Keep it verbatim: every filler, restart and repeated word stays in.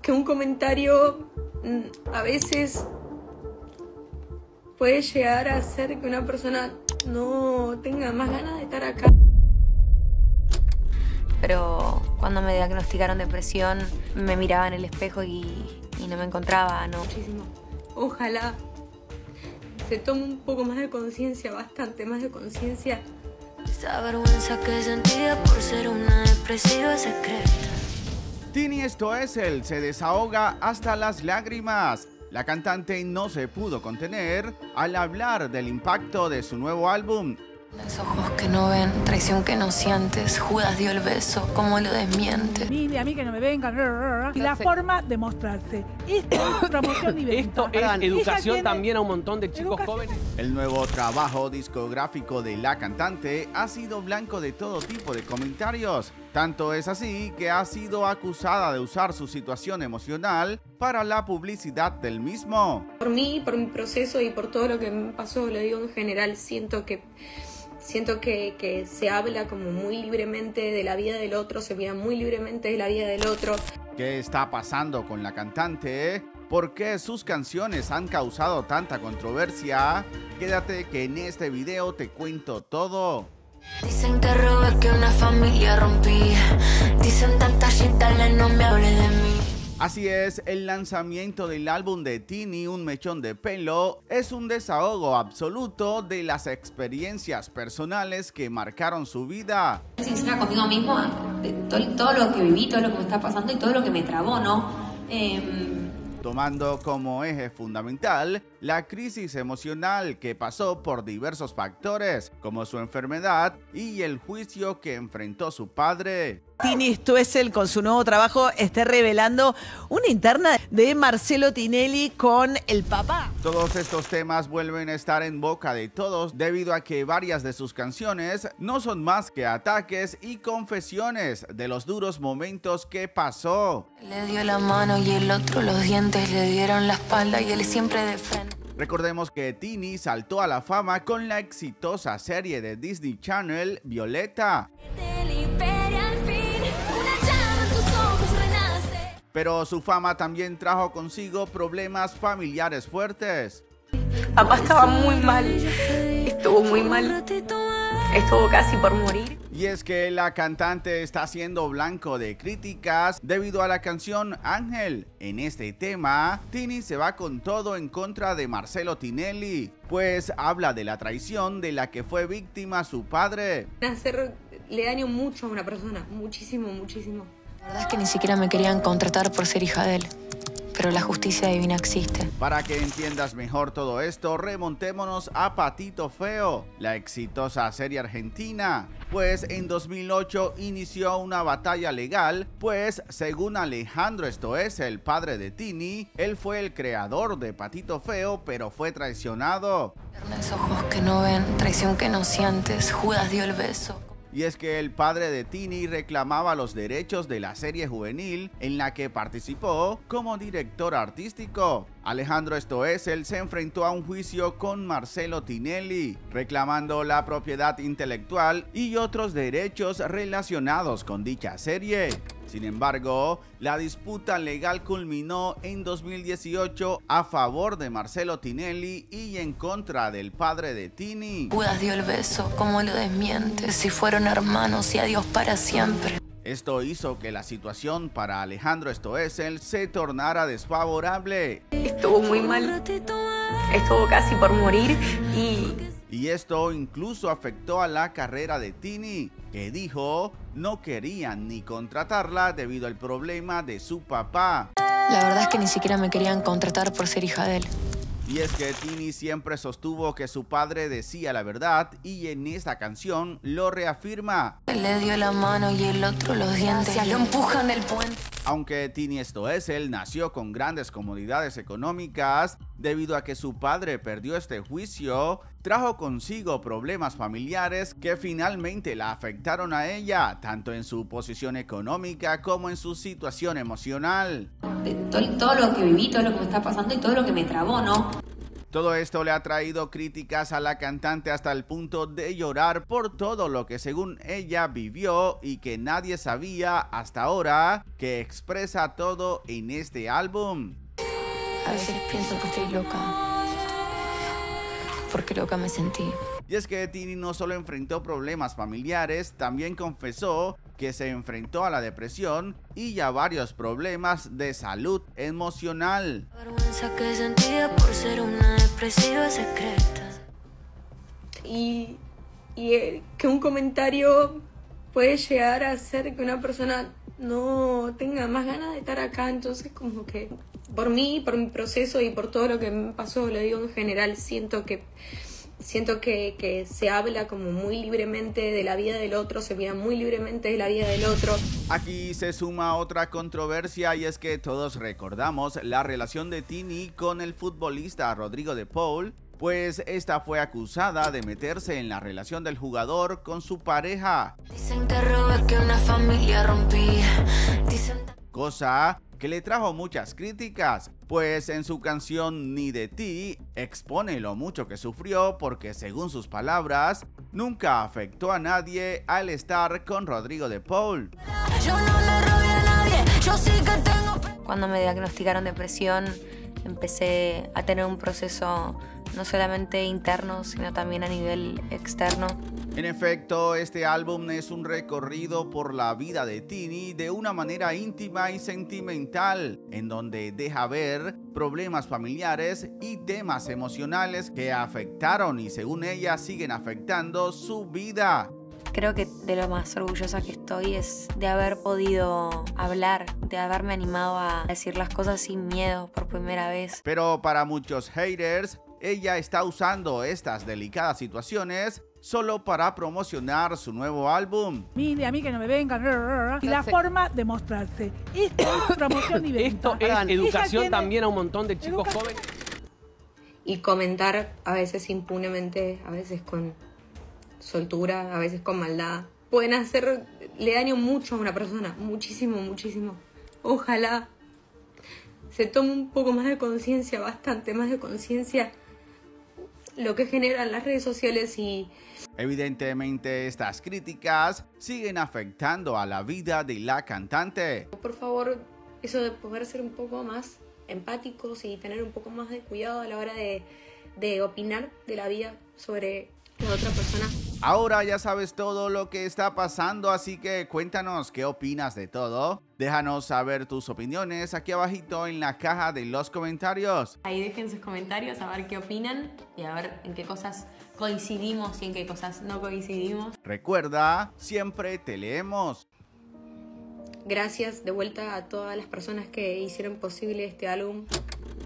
que un comentario a veces puede llegar a hacer que una persona no tenga más ganas de estar acá. Pero cuando me diagnosticaron depresión, me miraba en el espejo y, y no me encontraba, ¿no? Muchísimo. Ojalá se tome un poco más de conciencia, bastante más de conciencia. Esa vergüenza que sentía por ser una depresiva secreta. Tini Stoessel se desahoga hasta las lágrimas. La cantante no se pudo contener al hablar del impacto de su nuevo álbum. Los ojos que no ven, traición que no sientes, Judas dio el beso, ¿cómo lo desmiente? Mire, a mí que no me vengan. Y la forma de mostrarse. Esto es promoción y venta. Esto es educación también a un montón de chicos jóvenes. El nuevo trabajo discográfico de la cantante ha sido blanco de todo tipo de comentarios. Tanto es así que ha sido acusada de usar su situación emocional para la publicidad del mismo. Por mí, por mi proceso y por todo lo que me pasó, lo digo en general, siento que... Siento que, que se habla como muy libremente de la vida del otro, se mira muy libremente de la vida del otro. ¿Qué está pasando con la cantante? ¿Por qué sus canciones han causado tanta controversia? Quédate que en este video te cuento todo. Dicen que robé, que una familia rompí. Dicen tantas shit, dale, no me hable de mí. Así es, el lanzamiento del álbum de Tini, Un Mechón de Pelo, es un desahogo absoluto de las experiencias personales que marcaron su vida. Sincera conmigo mismo, de todo, todo lo que viví, todo lo que me está pasando y todo lo que me trabó, ¿no? Eh, Tomando como eje fundamental la crisis emocional que pasó por diversos factores, como su enfermedad y el juicio que enfrentó su padre. Tini Stoessel con su nuevo trabajo está revelando una interna de Marcelo Tinelli con el papá. Todos estos temas vuelven a estar en boca de todos debido a que varias de sus canciones no son más que ataques y confesiones de los duros momentos que pasó. Le dio la mano y el otro los dientes, le dieron la espalda y él siempre de frente. Recordemos que Tini saltó a la fama con la exitosa serie de Disney Channel Violeta. Pero su fama también trajo consigo problemas familiares fuertes. Papá estaba muy mal, estuvo muy mal, estuvo casi por morir. Y es que la cantante está siendo blanco de críticas debido a la canción Ángel. En este tema, Tini se va con todo en contra de Marcelo Tinelli, pues habla de la traición de la que fue víctima su padre. Hacerle daño mucho a una persona, muchísimo, muchísimo. La verdad es que ni siquiera me querían contratar por ser hija de él, pero la justicia divina existe. Para que entiendas mejor todo esto, remontémonos a Patito Feo, la exitosa serie argentina, pues en dos mil ocho inició una batalla legal, pues según Alejandro Stoessel, el padre de Tini, él fue el creador de Patito Feo, pero fue traicionado. Los ojos que no ven, traición que no sientes, Judas dio el beso. Y es que el padre de Tini reclamaba los derechos de la serie juvenil en la que participó como director artístico. Alejandro Stoessel se enfrentó a un juicio con Marcelo Tinelli, reclamando la propiedad intelectual y otros derechos relacionados con dicha serie. Sin embargo, la disputa legal culminó en dos mil dieciocho a favor de Marcelo Tinelli y en contra del padre de Tini. Judas dio el beso, ¿cómo lo desmiente? Si fueron hermanos y adiós para siempre. Esto hizo que la situación para Alejandro Stoessel se tornara desfavorable. Estuvo muy mal, estuvo casi por morir y... Y esto incluso afectó a la carrera de Tini, que dijo no querían ni contratarla debido al problema de su papá. La verdad es que ni siquiera me querían contratar por ser hija de él. Y es que Tini siempre sostuvo que su padre decía la verdad y en esta canción lo reafirma. Le dio la mano y el otro los dientes, ya lo empujan del puente. Aunque Tini Stoessel nació con grandes comodidades económicas, debido a que su padre perdió este juicio, trajo consigo problemas familiares que finalmente la afectaron a ella, tanto en su posición económica como en su situación emocional. de todo, todo lo que viví, todo lo que me está pasando y todo lo que me trabó, ¿no? Todo esto le ha traído críticas a la cantante hasta el punto de llorar por todo lo que según ella vivió y que nadie sabía hasta ahora, que expresa todo en este álbum. A veces pienso que estoy loca, porque loca me sentí. Y es que Tini no solo enfrentó problemas familiares, también confesó que se enfrentó a la depresión y a varios problemas de salud emocional. La vergüenza que sentía por ser una depresiva secreta. Y, y eh, que un comentario puede llegar a hacer que una persona no tenga más ganas de estar acá, entonces como que por mí, por mi proceso y por todo lo que me pasó, lo digo en general, siento que siento que, que se habla como muy libremente de la vida del otro, se mira muy libremente de la vida del otro. Aquí se suma otra controversia y es que todos recordamos la relación de Tini con el futbolista Rodrigo de Paul, pues esta fue acusada de meterse en la relación del jugador con su pareja. Dicen que robé, que una familia rompí. Dicen... Cosa que le trajo muchas críticas, pues en su canción Ni de ti expone lo mucho que sufrió porque según sus palabras, nunca afectó a nadie al estar con Rodrigo de Paul. Yo no le robé a nadie, yo sí que tengo... Cuando me diagnosticaron depresión, empecé a tener un proceso no solamente interno, sino también a nivel externo. En efecto, este álbum es un recorrido por la vida de Tini de una manera íntima y sentimental, en donde deja ver problemas familiares y temas emocionales que afectaron y según ella siguen afectando su vida. Creo que de lo más orgullosa que estoy es de haber podido hablar, de haberme animado a decir las cosas sin miedo por primera vez. Pero para muchos haters, ella está usando estas delicadas situaciones solo para promocionar su nuevo álbum. Mire, a mí que no me vengan. Y la forma de mostrarse. Esto es promoción y venta. Esto es educación tiene... también a un montón de chicos Educa... jóvenes. Y comentar a veces impunemente, a veces con soltura, a veces con maldad, pueden hacerle daño mucho a una persona, muchísimo, muchísimo. Ojalá se tome un poco más de conciencia, bastante más de conciencia, lo que generan las redes sociales y... Evidentemente estas críticas siguen afectando a la vida de la cantante. Por favor, eso de poder ser un poco más empáticos y tener un poco más de cuidado a la hora de, de opinar de la vida sobre la otra persona. Ahora ya sabes todo lo que está pasando, así que cuéntanos qué opinas de todo. Déjanos saber tus opiniones aquí abajito en la caja de los comentarios. Ahí dejen sus comentarios a ver qué opinan y a ver en qué cosas coincidimos y en qué cosas no coincidimos. Recuerda, siempre te leemos. Gracias de vuelta a todas las personas que hicieron posible este álbum.